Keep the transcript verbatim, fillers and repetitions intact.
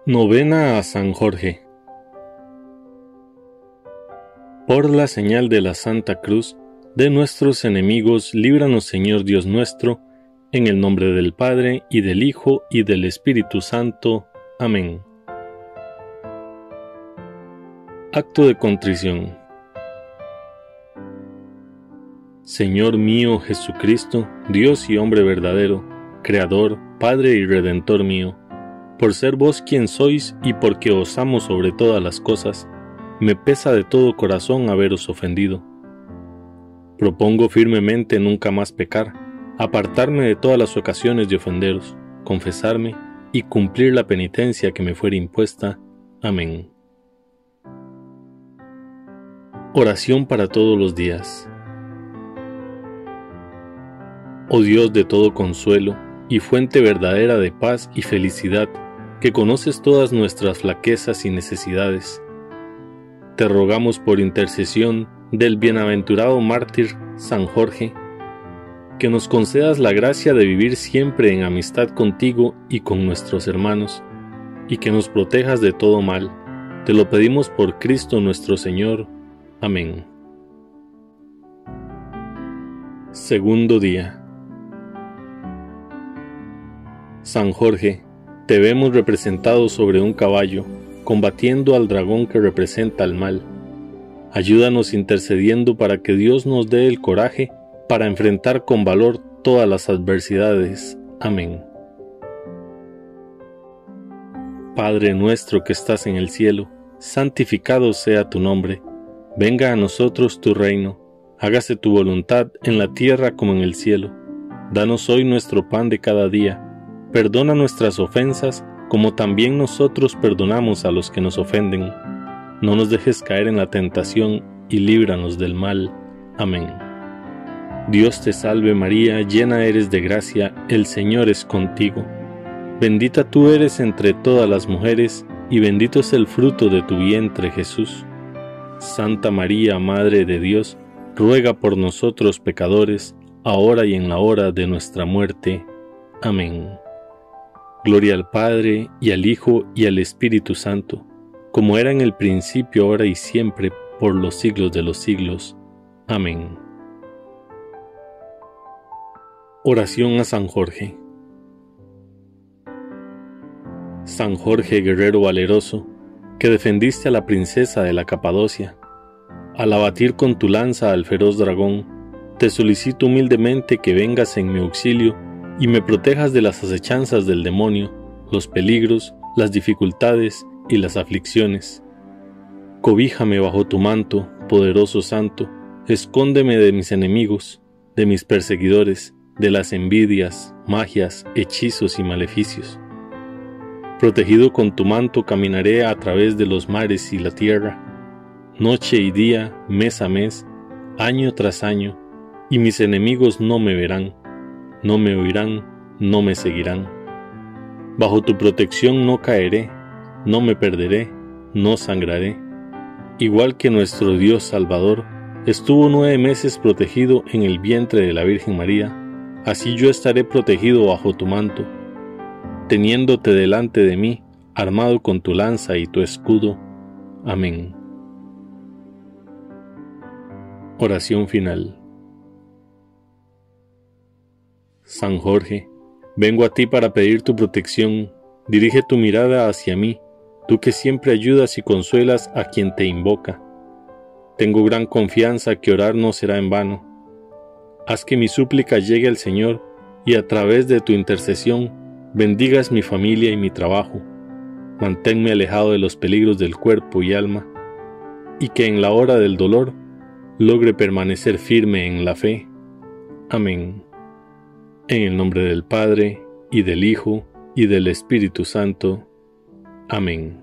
Novena a San Jorge. Por la señal de la Santa Cruz, de nuestros enemigos, líbranos, Señor Dios nuestro, en el nombre del Padre, y del Hijo, y del Espíritu Santo. Amén. Acto de contrición. Señor mío Jesucristo, Dios y hombre verdadero, Creador, Padre y Redentor mío, por ser vos quien sois y porque os amo sobre todas las cosas, me pesa de todo corazón haberos ofendido. Propongo firmemente nunca más pecar, apartarme de todas las ocasiones de ofenderos, confesarme y cumplir la penitencia que me fuere impuesta. Amén. Oración para todos los días. Oh Dios de todo consuelo y fuente verdadera de paz y felicidad, que conoces todas nuestras flaquezas y necesidades, te rogamos por intercesión del bienaventurado mártir San Jorge, que nos concedas la gracia de vivir siempre en amistad contigo y con nuestros hermanos, y que nos protejas de todo mal. Te lo pedimos por Cristo nuestro Señor. Amén. Segundo día. San Jorge, te vemos representado sobre un caballo, combatiendo al dragón que representa el mal. Ayúdanos intercediendo para que Dios nos dé el coraje para enfrentar con valor todas las adversidades. Amén. Padre nuestro que estás en el cielo, santificado sea tu nombre. Venga a nosotros tu reino. Hágase tu voluntad en la tierra como en el cielo. Danos hoy nuestro pan de cada día. Perdona nuestras ofensas, como también nosotros perdonamos a los que nos ofenden. No nos dejes caer en la tentación, y líbranos del mal. Amén. Dios te salve María, llena eres de gracia, el Señor es contigo. Bendita tú eres entre todas las mujeres, y bendito es el fruto de tu vientre, Jesús. Santa María, Madre de Dios, ruega por nosotros pecadores, ahora y en la hora de nuestra muerte. Amén. Gloria al Padre, y al Hijo, y al Espíritu Santo, como era en el principio, ahora y siempre, por los siglos de los siglos. Amén. Oración a San Jorge. San Jorge, guerrero valeroso, que defendiste a la princesa de la Capadocia, al abatir con tu lanza al feroz dragón, te solicito humildemente que vengas en mi auxilio y me protejas de las acechanzas del demonio, los peligros, las dificultades y las aflicciones. Cobíjame bajo tu manto, poderoso Santo, escóndeme de mis enemigos, de mis perseguidores, de las envidias, magias, hechizos y maleficios. Protegido con tu manto caminaré a través de los mares y la tierra, noche y día, mes a mes, año tras año, y mis enemigos no me verán. No me oirán, no me seguirán. Bajo tu protección no caeré, no me perderé, no sangraré. Igual que nuestro Dios Salvador estuvo nueve meses protegido en el vientre de la Virgen María, así yo estaré protegido bajo tu manto, teniéndote delante de mí, armado con tu lanza y tu escudo. Amén. Oración final. San Jorge, vengo a ti para pedir tu protección. Dirige tu mirada hacia mí, tú que siempre ayudas y consuelas a quien te invoca. Tengo gran confianza que orar no será en vano. Haz que mi súplica llegue al Señor y a través de tu intercesión bendigas mi familia y mi trabajo. Manténme alejado de los peligros del cuerpo y alma, y que en la hora del dolor logre permanecer firme en la fe. Amén. En el nombre del Padre, y del Hijo, y del Espíritu Santo. Amén.